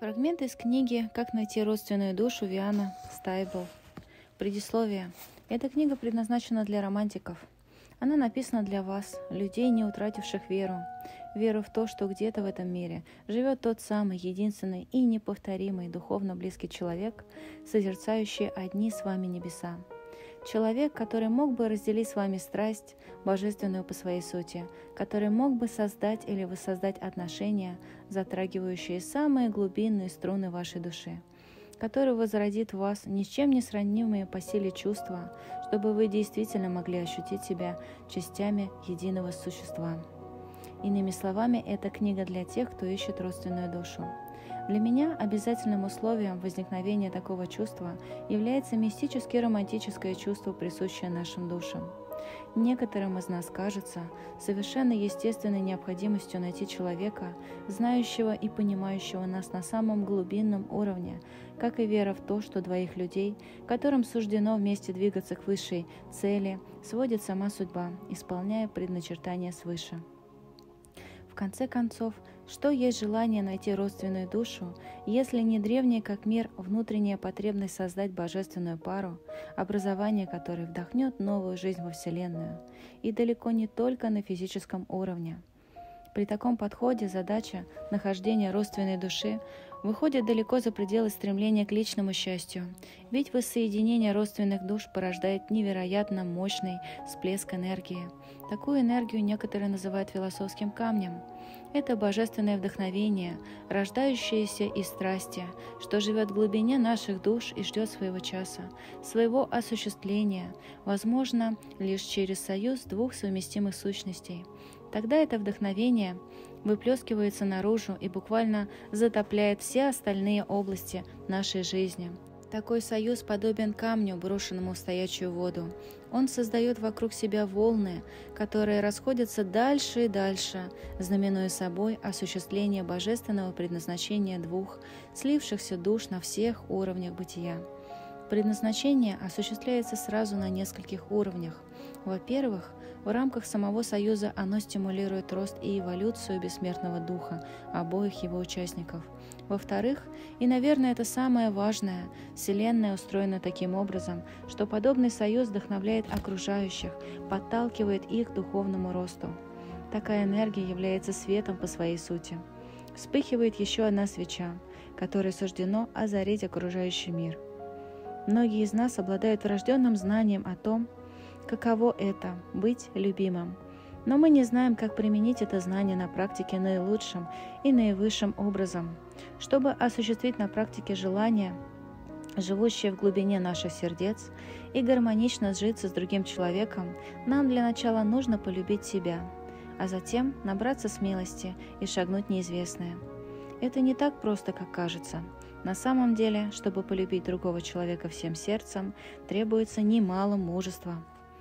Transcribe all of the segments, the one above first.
Фрагмент из книги «Как найти родственную душу» Виана Стайбл. Предисловие. Эта книга предназначена для романтиков. Она написана для вас, людей, не утративших веру. Веру в то, что где-то в этом мире живет тот самый, единственный и неповторимый, духовно близкий человек, созерцающий одни с вами небеса. Человек, который мог бы разделить с вами страсть, божественную по своей сути, который мог бы создать или воссоздать отношения, затрагивающие самые глубинные струны вашей души, который возродит в вас ни с чем не сравнимые по силе чувства, чтобы вы действительно могли ощутить себя частями единого существа. Иными словами, это книга для тех, кто ищет родственную душу. Для меня обязательным условием возникновения такого чувства является мистически-романтическое чувство, присущее нашим душам. Некоторым из нас кажется совершенно естественной необходимостью найти человека, знающего и понимающего нас на самом глубинном уровне, как и вера в то, что двоих людей, которым суждено вместе двигаться к высшей цели, сводит сама судьба, исполняя предначертания свыше. В конце концов, что есть желание найти родственную душу, если не древняя как мир внутренняя потребность создать божественную пару, образование которой вдохнет новую жизнь во Вселенную, и далеко не только на физическом уровне. При таком подходе задача нахождения родственной души выходит далеко за пределы стремления к личному счастью, ведь воссоединение родственных душ порождает невероятно мощный всплеск энергии. Такую энергию некоторые называют философским камнем. Это божественное вдохновение, рождающееся из страсти, что живет в глубине наших душ и ждет своего часа, своего осуществления, возможно, лишь через союз двух совместимых сущностей. Тогда это вдохновение выплескивается наружу и буквально затопляет все остальные области нашей жизни. Такой союз подобен камню, брошенному в стоячую воду. Он создает вокруг себя волны, которые расходятся дальше и дальше, знаменуя собой осуществление божественного предназначения двух слившихся душ на всех уровнях бытия. Предназначение осуществляется сразу на нескольких уровнях. Во-первых, в рамках самого союза оно стимулирует рост и эволюцию бессмертного духа обоих его участников. Во-вторых, и, наверное, это самое важное, Вселенная устроена таким образом, что подобный союз вдохновляет окружающих, подталкивает их к духовному росту. Такая энергия является светом по своей сути. Вспыхивает еще одна свеча, которой суждено озарить окружающий мир. Многие из нас обладают врожденным знанием о том, каково это – быть любимым. Но мы не знаем, как применить это знание на практике наилучшим и наивысшим образом. Чтобы осуществить на практике желание, живущее в глубине наших сердец, и гармонично сжиться с другим человеком, нам для начала нужно полюбить себя, а затем набраться смелости и шагнуть в неизвестное. Это не так просто, как кажется. На самом деле, чтобы полюбить другого человека всем сердцем, требуется немало мужества.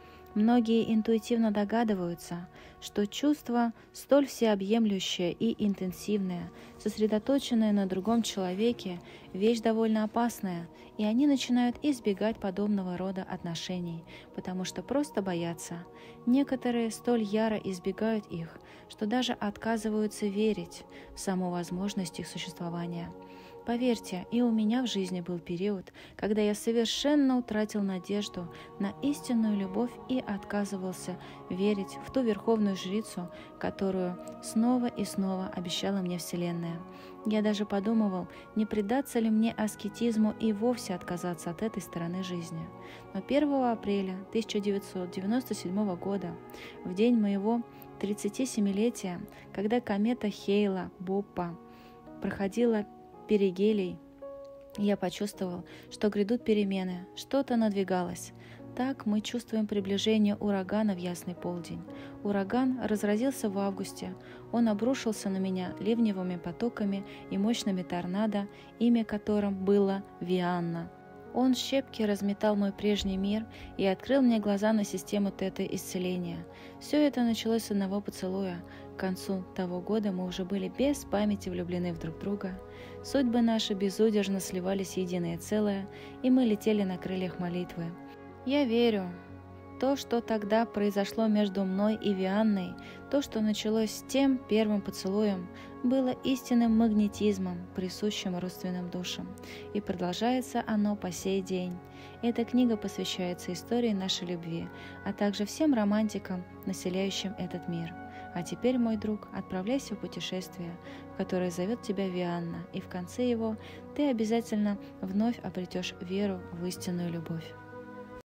Многие интуитивно догадываются, что чувство столь всеобъемлющее и интенсивное, сосредоточенное на другом человеке, вещь довольно опасная, и они начинают избегать подобного рода отношений, потому что просто боятся. Некоторые столь яро избегают их, что даже отказываются верить в саму возможность их существования. Поверьте, и у меня в жизни был период, когда я совершенно утратил надежду на истинную любовь и отказывался верить в ту верховную жрицу, которую снова и снова обещала мне Вселенная. Я даже подумывал, не предаться ли мне аскетизму и вовсе отказаться от этой стороны жизни. Но 1 апреля 1997 года, в день моего 37-летия, когда комета Хейла-Боппа проходила перигелий, я почувствовал, что грядут перемены, что-то надвигалось. Так мы чувствуем приближение урагана в ясный полдень. Ураган разразился в августе. Он обрушился на меня ливневыми потоками и мощными торнадо, имя которым было Вианна. Он в щепки разметал мой прежний мир и открыл мне глаза на систему тета-исцеления. Все это началось с одного поцелуя. К концу того года мы уже были без памяти влюблены в друг друга. Судьбы наши безудержно сливались в единое целое, и мы летели на крыльях молитвы. Я верю, То, что тогда произошло между мной и Вианной, то, что началось с тем первым поцелуем, было истинным магнетизмом, присущим родственным душам, и продолжается оно по сей день. Эта книга посвящается истории нашей любви, а также всем романтикам, населяющим этот мир. А теперь, мой друг, отправляйся в путешествие, в которое зовет тебя Вианна, и в конце его ты обязательно вновь обретешь веру в истинную любовь.